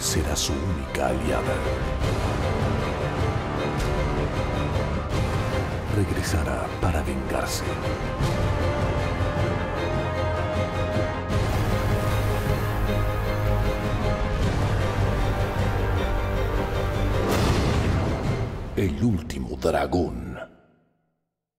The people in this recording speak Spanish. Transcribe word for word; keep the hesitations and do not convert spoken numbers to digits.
será su única aliada. Regresará para vengarse. El último dragón.